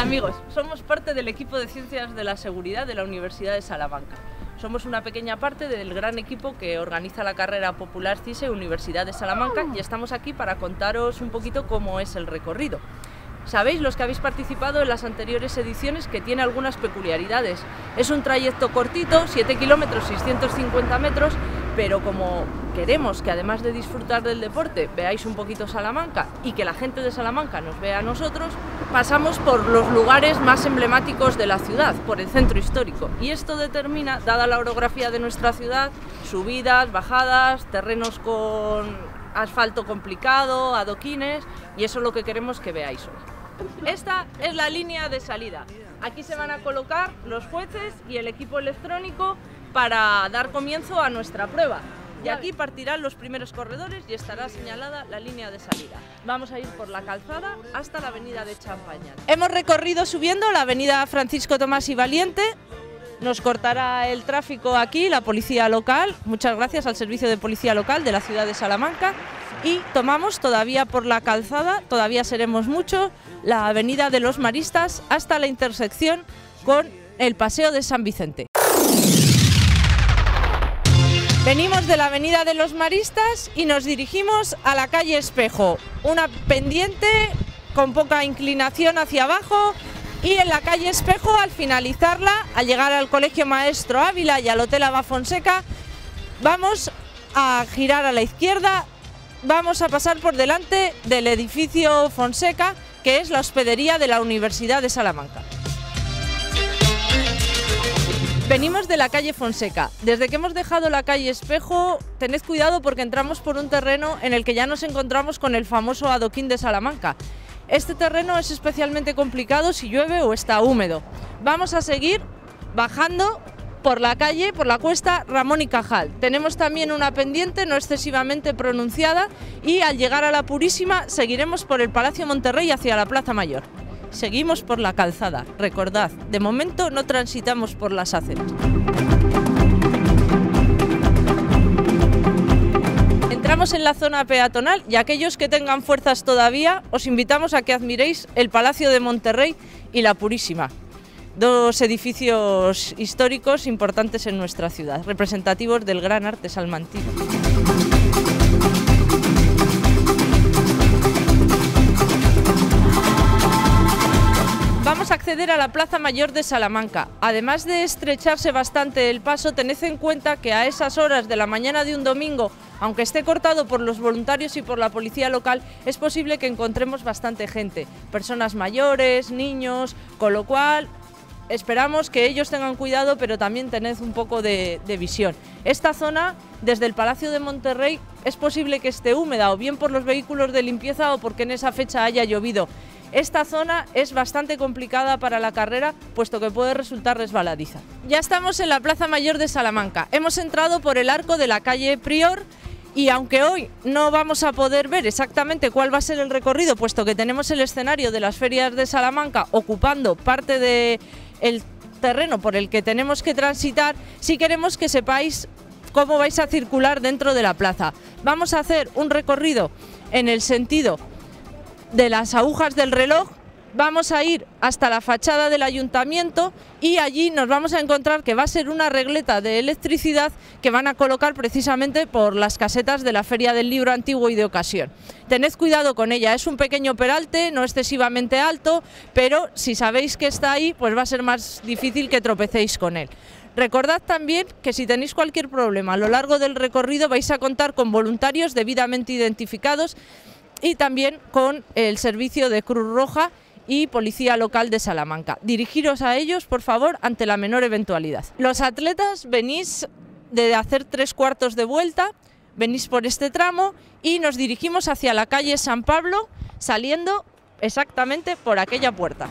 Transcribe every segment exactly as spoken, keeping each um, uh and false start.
Hola amigos, somos parte del equipo de Ciencias de la Seguridad de la Universidad de Salamanca. Somos una pequeña parte del gran equipo que organiza la carrera popular CISE Universidad de Salamanca y estamos aquí para contaros un poquito cómo es el recorrido. Sabéis, los que habéis participado en las anteriores ediciones, que tiene algunas peculiaridades. Es un trayecto cortito, siete kilómetros, seiscientos cincuenta metros, pero como queremos que además de disfrutar del deporte veáis un poquito Salamanca y que la gente de Salamanca nos vea a nosotros, pasamos por los lugares más emblemáticos de la ciudad, por el centro histórico, y esto determina, dada la orografía de nuestra ciudad, subidas, bajadas, terrenos con asfalto complicado, adoquines, y eso es lo que queremos que veáis hoy. Esta es la línea de salida. Aquí se van a colocar los jueces y el equipo electrónico para dar comienzo a nuestra prueba. Y aquí partirán los primeros corredores y estará señalada la línea de salida. Vamos a ir por la calzada hasta la avenida de Champaña. Hemos recorrido subiendo la avenida Francisco Tomás y Valiente. Nos cortará el tráfico aquí la policía local, muchas gracias al servicio de policía local de la ciudad de Salamanca, y tomamos todavía por la calzada, todavía seremos mucho, la avenida de los Maristas hasta la intersección con el paseo de San Vicente. Venimos de la avenida de los Maristas y nos dirigimos a la calle Espejo, una pendiente con poca inclinación hacia abajo. Y en la calle Espejo, al finalizarla, al llegar al Colegio Maestro Ávila y al Hotel Abad Fonseca, vamos a girar a la izquierda, vamos a pasar por delante del edificio Fonseca, que es la hospedería de la Universidad de Salamanca. Venimos de la calle Fonseca. Desde que hemos dejado la calle Espejo, tened cuidado porque entramos por un terreno en el que ya nos encontramos con el famoso adoquín de Salamanca. Este terreno es especialmente complicado si llueve o está húmedo. Vamos a seguir bajando por la calle, por la cuesta Ramón y Cajal. Tenemos también una pendiente no excesivamente pronunciada y al llegar a la Purísima seguiremos por el Palacio Monterrey hacia la Plaza Mayor. Seguimos por la calzada. Recordad, de momento no transitamos por las aceras. Entramos en la zona peatonal y aquellos que tengan fuerzas todavía os invitamos a que admiréis el Palacio de Monterrey y la Purísima, dos edificios históricos importantes en nuestra ciudad, representativos del gran arte salmantino. Vamos a acceder a la Plaza Mayor de Salamanca. Además de estrecharse bastante el paso, tened en cuenta que a esas horas de la mañana de un domingo, aunque esté cortado por los voluntarios y por la policía local, es posible que encontremos bastante gente, personas mayores, niños, con lo cual esperamos que ellos tengan cuidado, pero también tened un poco de, de visión. Esta zona, desde el Palacio de Monterrey, es posible que esté húmeda, o bien por los vehículos de limpieza o porque en esa fecha haya llovido. Esta zona es bastante complicada para la carrera, puesto que puede resultar resbaladiza. Ya estamos en la Plaza Mayor de Salamanca. Hemos entrado por el arco de la calle Prior y aunque hoy no vamos a poder ver exactamente cuál va a ser el recorrido, puesto que tenemos el escenario de las ferias de Salamanca ocupando parte del terreno por el que tenemos que transitar, sí queremos que sepáis cómo vais a circular dentro de la plaza. Vamos a hacer un recorrido en el sentido de las agujas del reloj, vamos a ir hasta la fachada del ayuntamiento y allí nos vamos a encontrar que va a ser una regleta de electricidad que van a colocar precisamente por las casetas de la Feria del Libro Antiguo y de Ocasión. Tened cuidado con ella, es un pequeño peralte, no excesivamente alto, pero si sabéis que está ahí, pues va a ser más difícil que tropecéis con él. Recordad también que si tenéis cualquier problema a lo largo del recorrido vais a contar con voluntarios debidamente identificados y también con el servicio de Cruz Roja y Policía Local de Salamanca. Dirigiros a ellos, por favor, ante la menor eventualidad. Los atletas venís de hacer tres cuartos de vuelta, venís por este tramo y nos dirigimos hacia la calle San Pablo, saliendo exactamente por aquella puerta.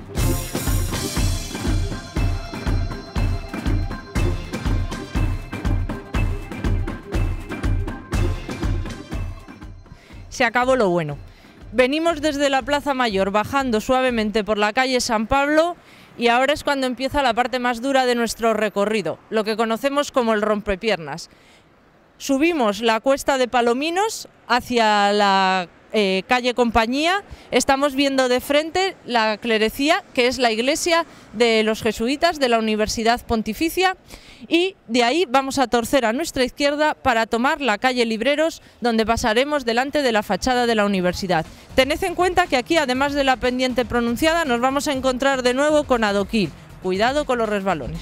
Se acabó lo bueno. Venimos desde la Plaza Mayor bajando suavemente por la calle San Pablo y ahora es cuando empieza la parte más dura de nuestro recorrido, lo que conocemos como el rompepiernas. Subimos la cuesta de Palominos hacia la eh, calle Compañía, estamos viendo de frente la clerecía, que es la iglesia de los jesuitas de la Universidad Pontificia, y de ahí vamos a torcer a nuestra izquierda para tomar la calle Libreros, donde pasaremos delante de la fachada de la universidad. Tened en cuenta que aquí, además de la pendiente pronunciada, nos vamos a encontrar de nuevo con adoquín. Cuidado con los resbalones.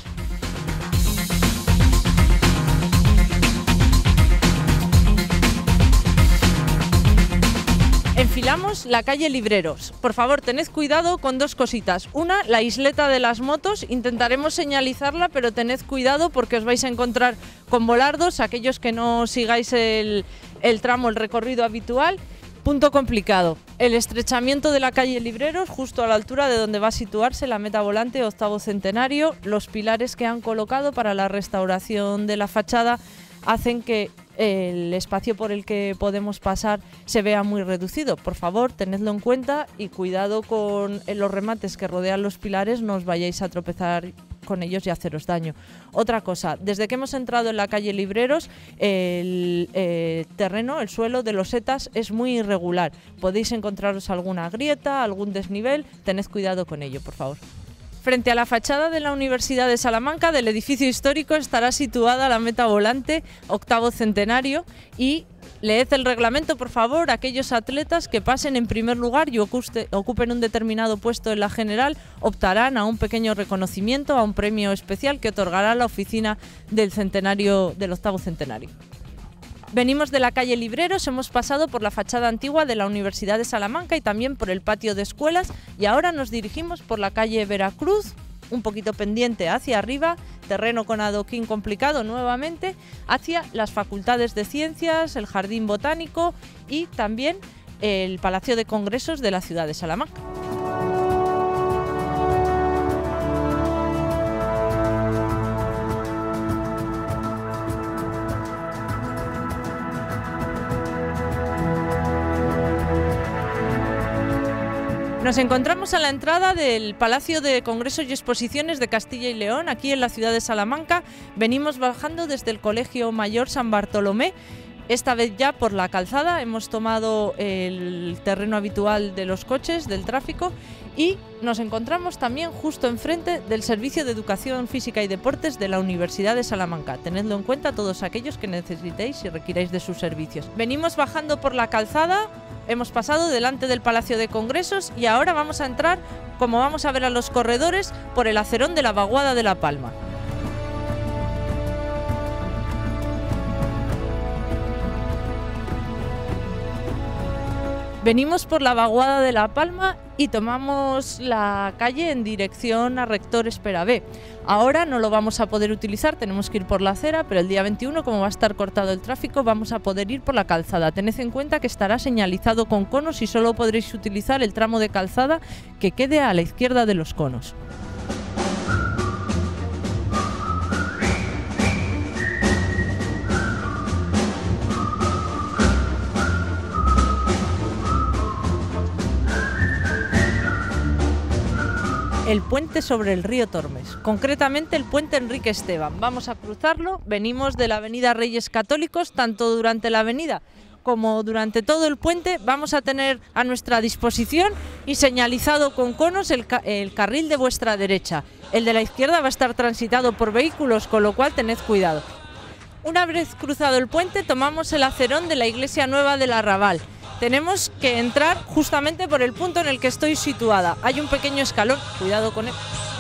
Enfilamos la calle Libreros. Por favor, tened cuidado con dos cositas. Una, la isleta de las motos. Intentaremos señalizarla, pero tened cuidado porque os vais a encontrar con volardos, aquellos que no sigáis el, el tramo, el recorrido habitual. Punto complicado. El estrechamiento de la calle Libreros, justo a la altura de donde va a situarse la meta volante octavo centenario. Los pilares que han colocado para la restauración de la fachada hacen que el espacio por el que podemos pasar se vea muy reducido. Por favor, tenedlo en cuenta y cuidado con los remates que rodean los pilares, no os vayáis a tropezar con ellos y haceros daño. Otra cosa, desde que hemos entrado en la calle Libreros, el eh, terreno, el suelo de losetas es muy irregular. Podéis encontraros alguna grieta, algún desnivel, tened cuidado con ello, por favor. Frente a la fachada de la Universidad de Salamanca, del edificio histórico, estará situada la meta volante octavo centenario y leed el reglamento, por favor. Aquellos atletas que pasen en primer lugar y ocupen un determinado puesto en la general optarán a un pequeño reconocimiento, a un premio especial que otorgará la oficina del centenario, del octavo centenario. Venimos de la calle Libreros, hemos pasado por la fachada antigua de la Universidad de Salamanca y también por el patio de escuelas y ahora nos dirigimos por la calle Veracruz, un poquito pendiente hacia arriba, terreno con adoquín complicado nuevamente, hacia las facultades de ciencias, el jardín botánico y también el Palacio de Congresos de la ciudad de Salamanca. Nos encontramos a la entrada del Palacio de Congresos y Exposiciones de Castilla y León, aquí en la ciudad de Salamanca. Venimos bajando desde el Colegio Mayor San Bartolomé, esta vez ya por la calzada. Hemos tomado el terreno habitual de los coches, del tráfico, y nos encontramos también justo enfrente del Servicio de Educación Física y Deportes de la Universidad de Salamanca. Tenedlo en cuenta todos aquellos que necesitéis y requiráis de sus servicios. Venimos bajando por la calzada. Hemos pasado delante del Palacio de Congresos y ahora vamos a entrar, como vamos a ver a los corredores, por el acerón de la Vaguada de La Palma. Venimos por la Vaguada de La Palma y tomamos la calle en dirección a Rector Espera B. Ahora no lo vamos a poder utilizar, tenemos que ir por la acera, pero el día veintiuno, como va a estar cortado el tráfico, vamos a poder ir por la calzada. Tened en cuenta que estará señalizado con conos y solo podréis utilizar el tramo de calzada que quede a la izquierda de los conos. El puente sobre el río Tormes, concretamente el puente Enrique Esteban. Vamos a cruzarlo, venimos de la avenida Reyes Católicos, tanto durante la avenida como durante todo el puente vamos a tener a nuestra disposición y señalizado con conos el, ca el carril de vuestra derecha. El de la izquierda va a estar transitado por vehículos, con lo cual tened cuidado. Una vez cruzado el puente tomamos el acerón de la Iglesia Nueva del Arrabal. Tenemos que entrar justamente por el punto en el que estoy situada. Hay un pequeño escalón, cuidado con él.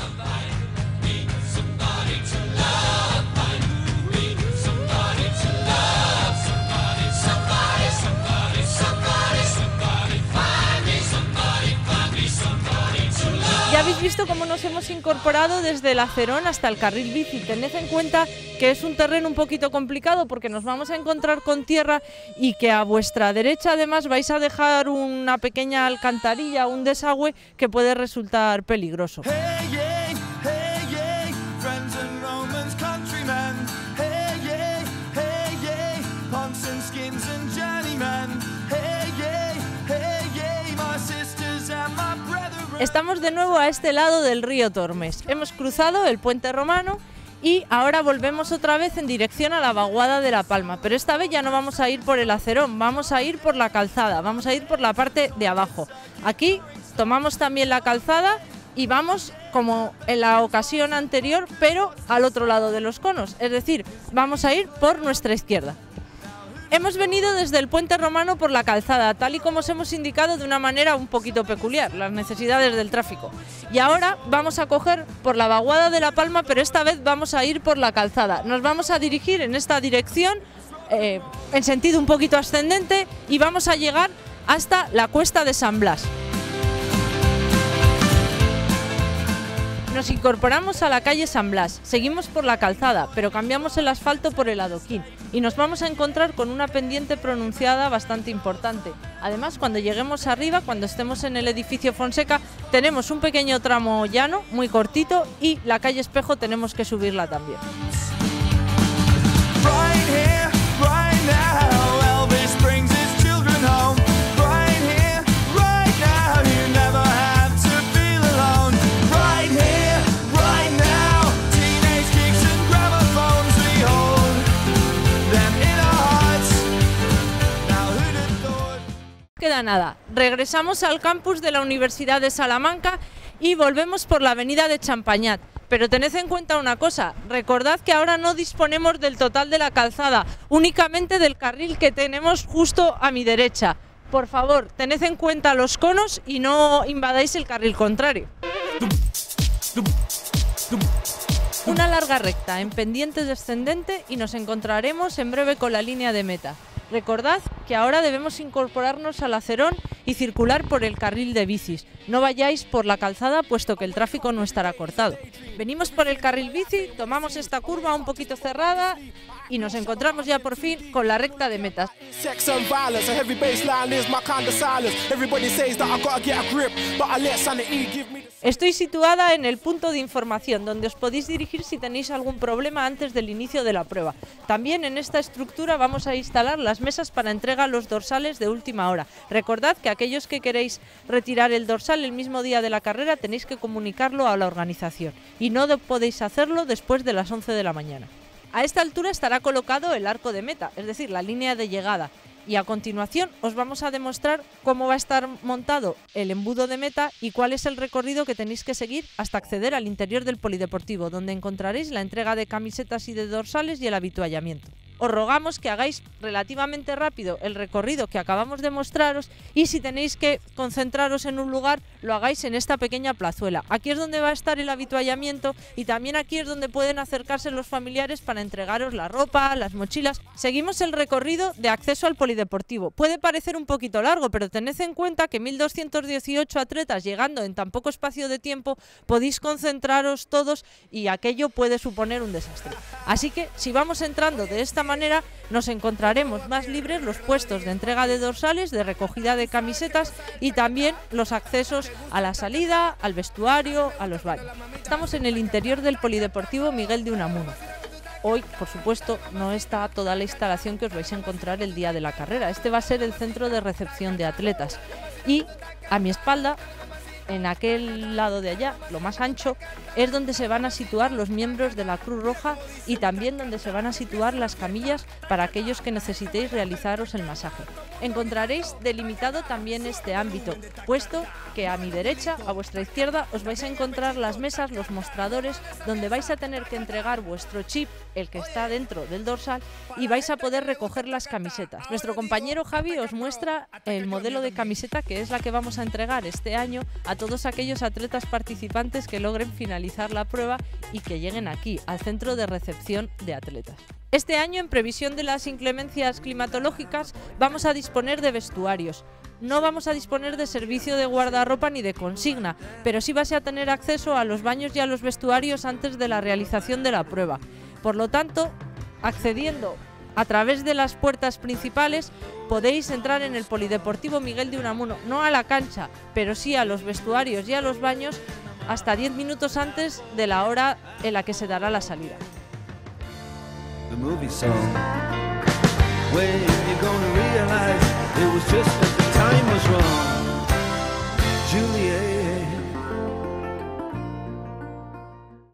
Ya habéis visto cómo nos hemos incorporado desde el acerón hasta el carril bici. Tened en cuenta que es un terreno un poquito complicado porque nos vamos a encontrar con tierra y que a vuestra derecha además vais a dejar una pequeña alcantarilla, un desagüe que puede resultar peligroso. Hey, yeah, hey, yeah, friends and Romans, countrymen. Hey, yeah, hey, yeah, punks and skins and journeymen. Hey, yeah, hey, yeah, my sisters and my brethren. Estamos de nuevo a este lado del río Tormes. Hemos cruzado el puente romano Y ahora volvemos otra vez en dirección a la vaguada de La Palma, pero esta vez ya no vamos a ir por el Acerón, vamos a ir por la calzada, vamos a ir por la parte de abajo. Aquí tomamos también la calzada y vamos como en la ocasión anterior, pero al otro lado de los conos, es decir, vamos a ir por nuestra izquierda. Hemos venido desde el puente romano por la calzada, tal y como os hemos indicado de una manera un poquito peculiar, las necesidades del tráfico. Y ahora vamos a coger por la vaguada de La Palma, pero esta vez vamos a ir por la calzada. Nos vamos a dirigir en esta dirección, eh, en sentido un poquito ascendente, y vamos a llegar hasta la cuesta de San Blas. Nos incorporamos a la calle San Blas, seguimos por la calzada, pero cambiamos el asfalto por el adoquín y nos vamos a encontrar con una pendiente pronunciada bastante importante. Además, cuando lleguemos arriba, cuando estemos en el edificio Fonseca, tenemos un pequeño tramo llano, muy cortito, y la calle Espejo tenemos que subirla también. Queda nada, regresamos al campus de la Universidad de Salamanca y volvemos por la avenida de Champañat. Pero tened en cuenta una cosa, recordad que ahora no disponemos del total de la calzada, únicamente del carril que tenemos justo a mi derecha. Por favor, tened en cuenta los conos y no invadáis el carril contrario. Una larga recta en pendiente descendente y nos encontraremos en breve con la línea de meta. Recordad que ahora debemos incorporarnos al Acerón y circular por el carril de bicis. No vayáis por la calzada puesto que el tráfico no estará cortado. Venimos por el carril bici, tomamos esta curva un poquito cerrada y nos encontramos ya por fin con la recta de meta. Estoy situada en el punto de información donde os podéis dirigir si tenéis algún problema antes del inicio de la prueba. También en esta estructura vamos a instalar las mesas para entrega a los dorsales de última hora. Recordad que aquellos que queréis retirar el dorsal el mismo día de la carrera tenéis que comunicarlo a la organización y no podéis hacerlo después de las once de la mañana. A esta altura estará colocado el arco de meta, es decir, la línea de llegada. Y a continuación os vamos a demostrar cómo va a estar montado el embudo de meta y cuál es el recorrido que tenéis que seguir hasta acceder al interior del polideportivo, donde encontraréis la entrega de camisetas y de dorsales y el habituallamiento. Os rogamos que hagáis relativamente rápido el recorrido que acabamos de mostraros y si tenéis que concentraros en un lugar, lo hagáis en esta pequeña plazuela. Aquí es donde va a estar el habituallamiento y también aquí es donde pueden acercarse los familiares para entregaros la ropa, las mochilas. Seguimos el recorrido de acceso al polideportivo. Puede parecer un poquito largo, pero tened en cuenta que mil doscientos dieciocho atletas llegando en tan poco espacio de tiempo, podéis concentraros todos y aquello puede suponer un desastre. Así que si vamos entrando de esta manera nos encontraremos más libres los puestos de entrega de dorsales, de recogida de camisetas y también los accesos a la salida, al vestuario, a los baños. Estamos en el interior del polideportivo Miguel de Unamuno. Hoy, por supuesto, no está toda la instalación que os vais a encontrar el día de la carrera. Este va a ser el centro de recepción de atletas y a mi espalda, en aquel lado de allá, lo más ancho, es donde se van a situar los miembros de la Cruz Roja y también donde se van a situar las camillas para aquellos que necesitéis realizaros el masaje. Encontraréis delimitado también este ámbito, puesto que a mi derecha, a vuestra izquierda, os vais a encontrar las mesas, los mostradores, donde vais a tener que entregar vuestro chip, el que está dentro del dorsal, y vais a poder recoger las camisetas. Nuestro compañero Javi os muestra el modelo de camiseta que es la que vamos a entregar este año a todos aquellos atletas participantes que logren finalizar la prueba y que lleguen aquí, al centro de recepción de atletas. Este año, en previsión de las inclemencias climatológicas, vamos a disponer de vestuarios. No vamos a disponer de servicio de guardarropa ni de consigna, pero sí vais a tener acceso a los baños y a los vestuarios antes de la realización de la prueba. Por lo tanto, accediendo a través de las puertas principales, podéis entrar en el polideportivo Miguel de Unamuno, no a la cancha, pero sí a los vestuarios y a los baños hasta diez minutos antes de la hora en la que se dará la salida. The movie song. When you're gonna realize it was just that the time was wrong. Juliet